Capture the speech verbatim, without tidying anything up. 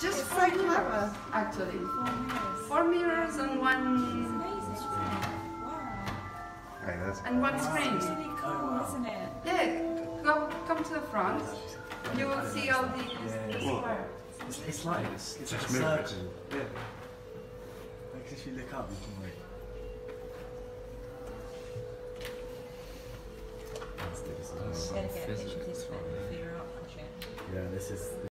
Just It's four so mirrors, clever. actually. Four mirrors. Four mirrors and It's one amazing, isn't it? Wow. Hey, that's and one It's screen. really cool, isn't it? Yeah, go come to the front. You will see all these Yeah. the square. It's, it's like it's, it's Just like a mirrors. circle. Yeah. Like if you look up, you can like. Let's do this as well. Gotta get a picture of this one for your art project. Yeah, this is.